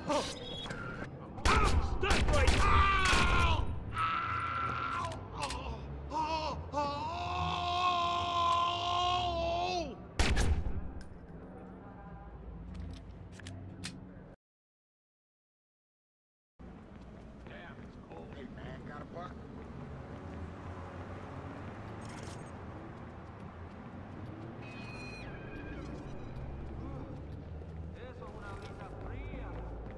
Stop right! Ow! Damn, it's cold. Hey, man, got a buck? Eso es una brisa fría.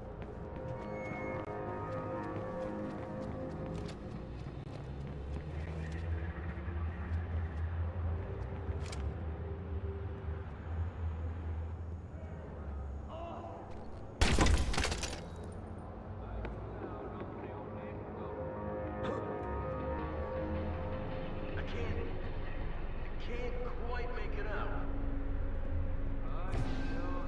I can't quite make it out. Ay, Dios.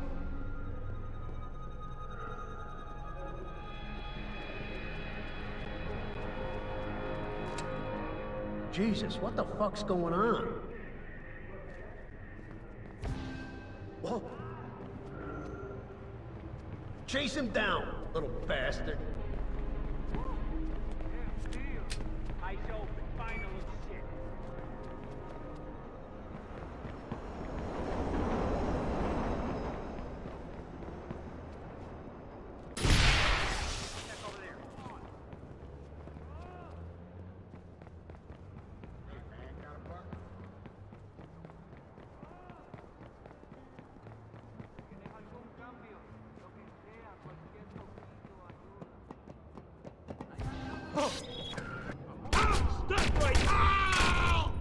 Jesus, what the fuck's going on? Whoa. Chase him down, little bastard. Damn, tío. Eyes open. Final shit. Check over there. Come on. Hey, man, got a buck? ¿Tienes algún cambio? Lo que sea, cualquier poquito ayuda. Stop right! Ow!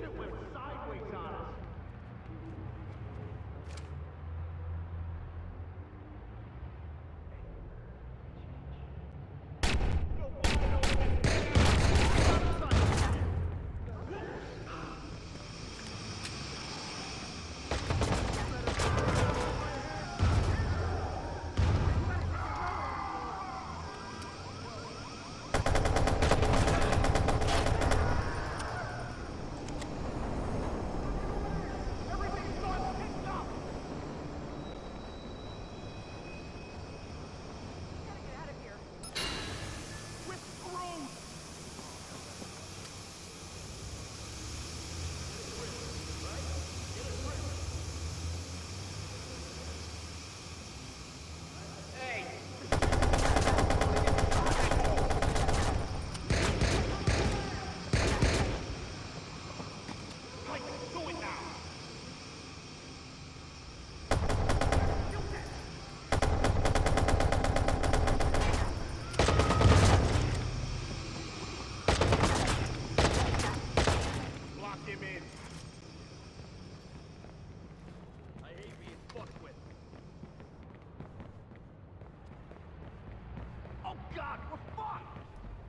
Shit went sideways on us. God, we're fucked!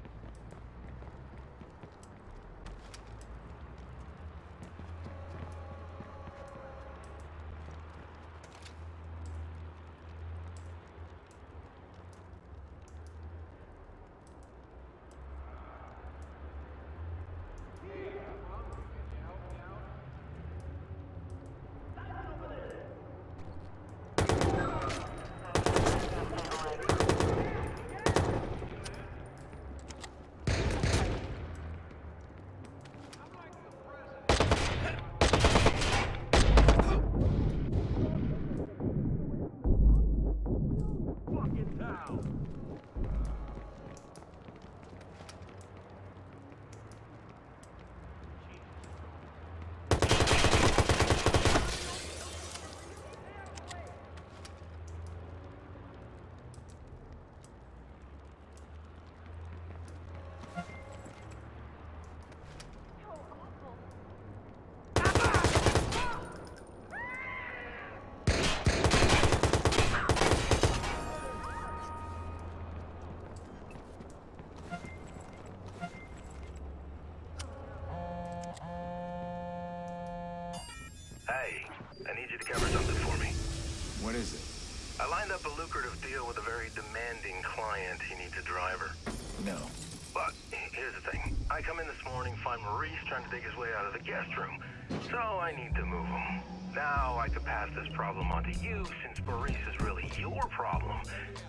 Hey, I need you to cover something for me. What is it? I lined up a lucrative deal with a very demanding client. He needs a driver. No. But here's the thing. I come in this morning, find Maurice trying to dig his way out of the guest room. So I need to move him. Now I could pass this problem on to you since Maurice is really your problem.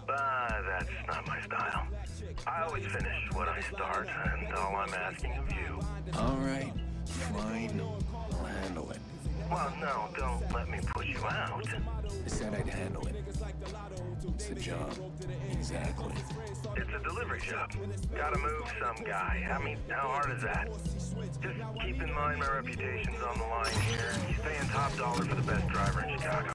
But that's not my style. I always finish what I start, and all I'm asking of you. All right. Fine. I'll handle it. Well, no, don't let me put you out. I said I'd handle it. It's a job. Exactly. It's a delivery job. Gotta move some guy. I mean, how hard is that? Just keep in mind my reputation's on the line here. He's paying top dollar for the best driver in Chicago.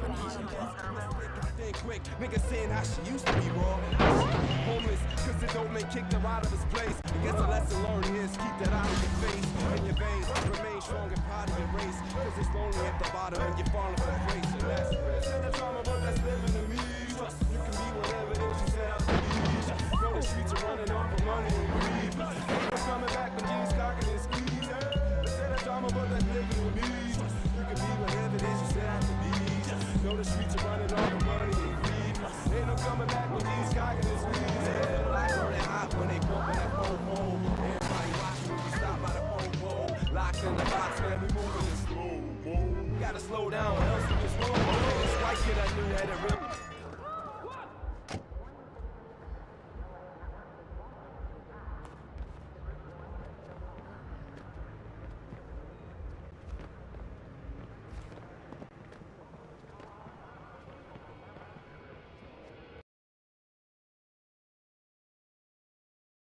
Quick, nigga saying how she used to be raw. Homeless, cause the dope man kicked her out of his place. I guess the lesson learned is keep that out of your face. In your veins, remain strong and proud of your race. Cause it's lonely at the bottom and you're falling from grace. And that's the drama, but that's living to me. You can be whatever it is you set out to be. Know the streets are running off for money and greed. Ain't no coming back when G's cocking his skis. Let's say the drama, but that's living to me. You can be whatever it is you set out to be. Know the streets are running off for money and greed. Ain't no coming back when G's cocking his skis. Like running hot when they bumping that pole. Everybody watching when we stop by the pole. Locked in the box, man, we moving in slow-mo. Gotta slow down, else we get slow. This white kid I knew had a real